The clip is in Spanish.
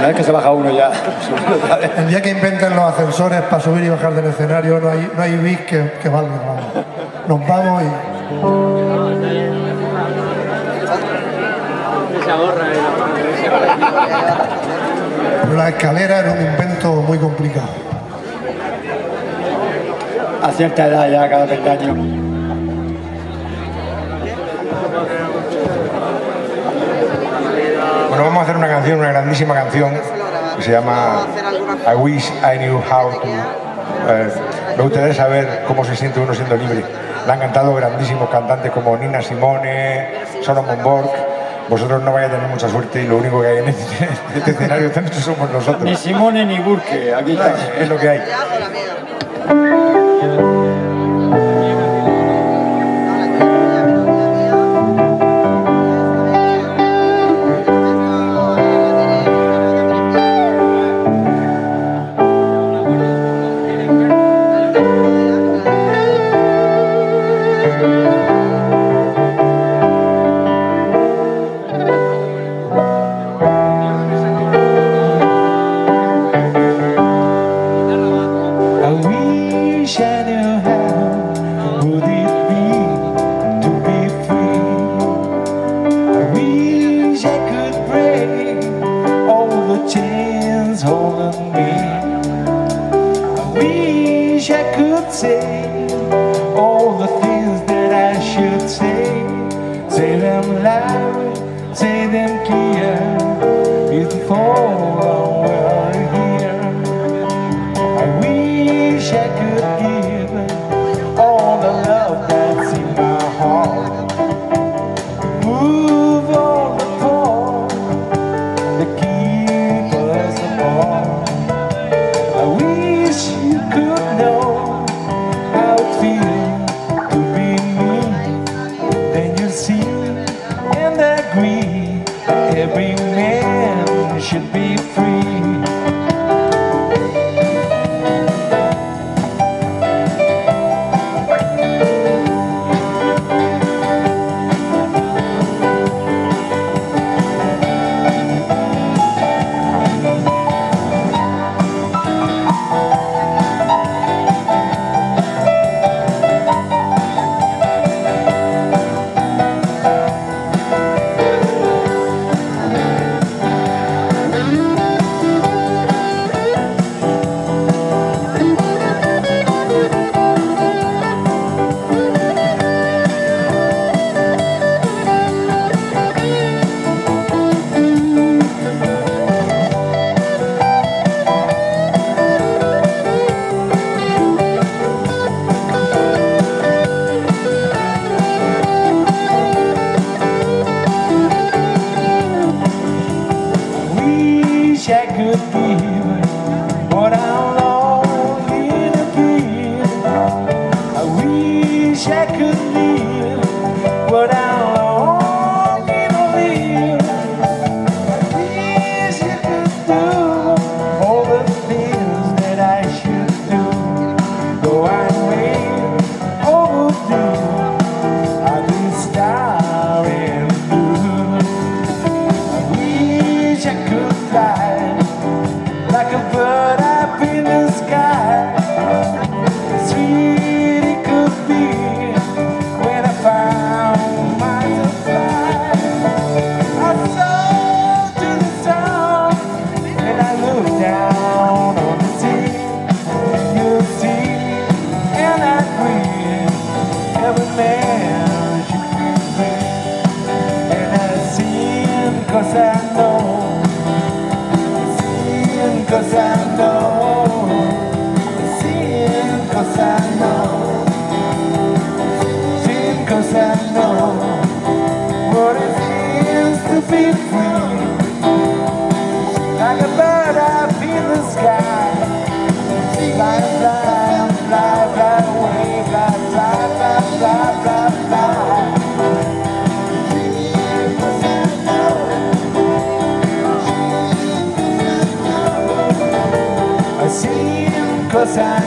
Una vez que se baja uno ya. El día que inventen los ascensores para subir y bajar del escenario, no hay bis que valga. Vamos. Nos vamos y... Pero la escalera era un invento muy complicado. A cierta edad ya, cada 20 años. Bueno, vamos a hacer una canción, una grandísima canción que se llama I Wish I Knew How To. Me gustaría saber cómo se siente uno siendo libre. La han cantado grandísimos cantantes como Nina Simone, Solomon Borg. Vosotros no vais a tener mucha suerte y lo único que hay en este escenario somos nosotros. Ni Simone ni Burke, aquí está. Es lo que hay. Cause I